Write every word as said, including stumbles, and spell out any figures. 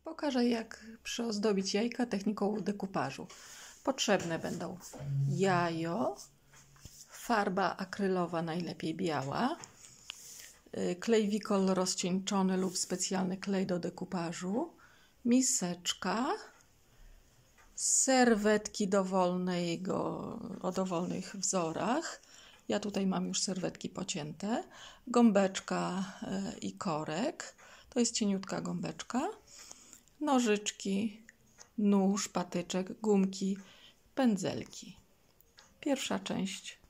Pokażę, jak przyozdobić jajka techniką dekupażu. Potrzebne będą jajo, farba akrylowa, najlepiej biała, klej wikol rozcieńczony lub specjalny klej do dekupażu, miseczka, serwetki dowolnego, o dowolnych wzorach. Ja tutaj mam już serwetki pocięte, gąbeczka i korek. To jest cieniutka gąbeczka. Nożyczki, nóż, patyczek, gumki, pędzelki. Pierwsza część